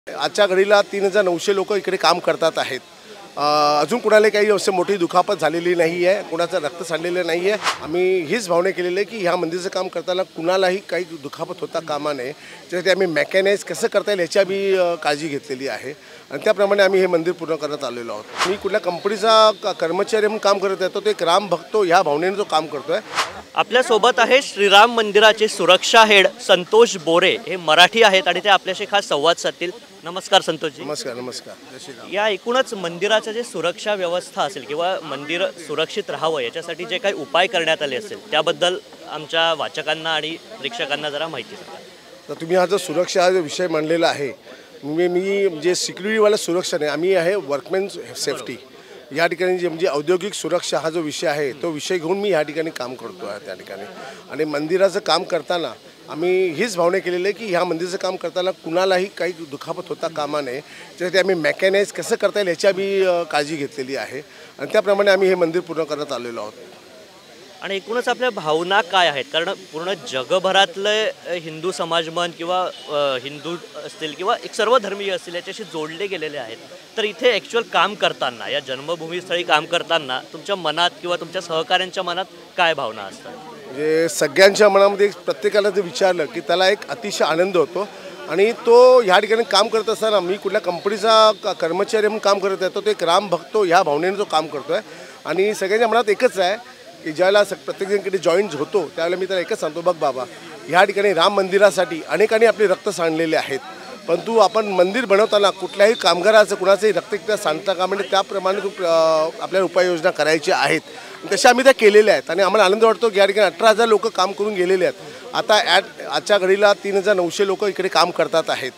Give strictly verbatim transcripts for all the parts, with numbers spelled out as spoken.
आजच्या घडीला तीन हजार नऊशे लोक इकडे काम करतात आहेत. अ, अजून कुणाला काही असे मोठी दुखापत झालेली नाही आहे, कुणाचं रक्त सांडलेलं नाही आहे. आम्ही हीच भावना केलेली आहे की ह्या मंदिराचं काम करताना कुणालाही काही दुखापत होता कामा नये. त्यासाठी आम्ही मेकॅनाइज कसं करता येईल याची आम्ही अ, काळजी घेतलेली आहे आणि त्याप्रमाणे आम्ही हे मंदिर पूर्ण करत आलेलो आहोत. मी कुठल्या कंपनीचा कर्मचारी म्हणून काम करत येतो, तो एक राम भक्तो ह्या भावनेने जो काम करतोय. आपल्या सोबत आहे श्रीराम मंदिराचे सुरक्षा हेड संतोष बोरे. हे मराठी आहेत आणि ते आपल्याशी खास संवाद साधतील. नमस्कार संतोषजी. नमस्कार नमस्कार जय श्रीराम. या एकूणच मंदिराचं जे सुरक्षा व्यवस्था असेल किंवा मंदिर सुरक्षित राहावं याच्यासाठी जे काही उपाय करण्यात आले असेल त्याबद्दल आमच्या वाचकांना आणि प्रेक्षकांना जरा माहिती सांगा. तर तुम्ही हा जो सुरक्षा हा जो विषय मांडलेला आहे, मी मी म्हणजे सिक्युरिटीवाला सुरक्षा नाही, आम्ही आहे वर्कमॅन सेफ्टी. या ठिकाणी जे म्हणजे औद्योगिक सुरक्षा हा जो विषय आहे तो विषय घेऊन मी ह्या ठिकाणी काम करतो आहे त्या ठिकाणी. आणि मंदिराचं काम करताना आम्ही हीच भावना केलेली आहे की ह्या मंदिराचं काम करताना कुणालाही काही दुखापत होता कामा नये. त्यासाठी आम्ही मेकॅनाइज कसं करता येईल याची आम्ही अ, काळजी घेतलेली आहे आणि त्याप्रमाणे आम्ही हे मंदिर पूर्ण करत आलेलो आहोत. आणि एकूणच आपल्या भावना काय आहेत? कारण पूर्ण जगभरातले हिंदू समाज म्हण किंवा अ, हिंदू असतील किंवा एक सर्व धर्मीय असतील याच्याशी जोडले गेलेले आहेत. तर इथे ॲक्च्युअल काम करताना या जन्मभूमीस्थळी काम करताना तुमच्या मनात किंवा तुमच्या सहकाऱ्यांच्या मनात काय भावना असतात? म्हणजे सगळ्यांच्या मनामध्ये प्रत्येकाला जर विचारलं की त्याला एक अतिशय आनंद होतो आणि तो ह्या ठिकाणी काम करत असताना मी कुठल्या कंपनीचा कर्मचारी म्हणून काम करत येतो, तो एक राम भक्तो ह्या भावनेने जो काम करतो आहे. आणि सगळ्यांच्या मनात एकच आहे की ज्यावेळेला स प्रत्येकजणकडे जॉईंट होतो त्यावेळेला मी त्याला एकच सांगतो, बघ बाबा ह्या ठिकाणी राम मंदिरासाठी अनेकांनी आपले रक्त सांडलेले आहेत, परंतु आपण मंदिर बनवताना कुठल्याही कामगाराचं कुणाचंही रक्त इकडे सांडता का म्हणजे त्याप्रमाणे तू आपल्याला उपाययोजना करायच्या आहेत. तशा आम्ही त्या केलेल्या आहेत आणि आम्हाला आनंद वाटतो की या ठिकाणी अठरा हजार लोक काम करून गेलेले आहेत. आता ॲट आजच्या घडीला तीन हजार नऊशे लोक इकडे काम करतात आहेत.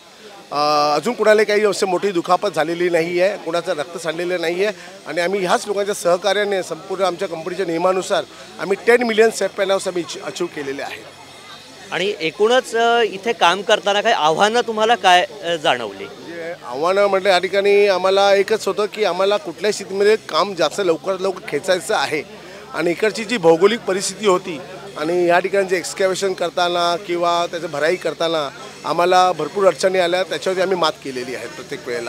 अजून कुणाला काही असे मोठी दुखापत झालेली नाही आहे, कुणाचं रक्त सांडलेलं नाही आहे. आणि आम्ही ह्याच लोकांच्या सहकार्याने संपूर्ण आमच्या कंपनीच्या नियमानुसार आम्ही टेन मिलियन सेफ पॅनल्स आम्ही अचीव केलेले आहेत. आणि एकूणच इथे काम करताना काही आव्हानं तुम्हाला काय जाणवली? म्हणजे आव्हानं म्हटलं या ठिकाणी आम्हाला एकच होतं की आम्हाला कुठल्याही स्थितीमध्ये काम जास्त लवकरात लवकर खेचायचं आहे. आणि इकडची जी भौगोलिक परिस्थिती होती आणि या ठिकाणी जे एक्सकॅव्हेशन करताना किंवा त्याचं भराई करताना आम्हाला भरपूर अडचणी आल्या, त्याच्यावरती आम्ही मात केलेली आहे प्रत्येक वेळेला.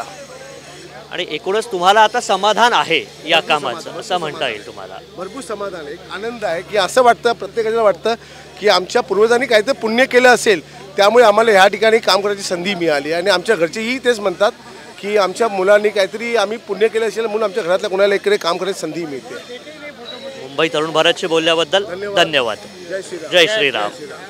आणि एकूणच तुम्हाला आता समाधान आहे या कामाचं असं म्हणता येईल तुम्हाला? भरपूर समाधान आहे, एक आनंद आहे की असं वाटतं प्रत्येकाला वाटतं की आमच्या पूर्वजांनी काहीतरी पुण्य केलं असेल त्यामुळे आम्हाला ह्या ठिकाणी काम करायची संधी मिळाली. आणि आमच्या घरचेही तेच म्हणतात की आमच्या मुलांनी काहीतरी आम्ही पुण्य केलं असेल म्हणून आमच्या घरातल्या कोणाला इकडे काम करायची संधी मिळते. मुंबई तरुण भारतशी बोलल्याबद्दल धन्यवाद. जय श्रीराम. जय श्रीराम.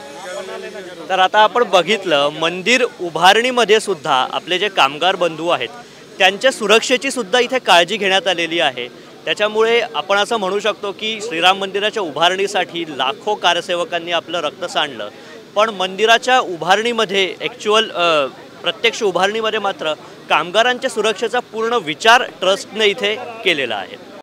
तर आता आपण बघितलं मंदिर उभारणीमध्ये सुद्धा आपले जे कामगार बंधू आहेत त्यांच्या सुरक्षेची सुद्धा इथे काळजी घेण्यात आलेली आहे. त्याच्यामुळे आपण असं म्हणू शकतो की श्रीराम मंदिराच्या उभारणीसाठी लाखो कार्यसेवकांनी आपलं रक्त सांडलं, पण मंदिराच्या उभारणीमध्ये ॲक्च्युअल प्रत्यक्ष उभारणीमध्ये मात्र कामगारांच्या सुरक्षेचा पूर्ण विचार ट्रस्टने इथे केलेला आहे.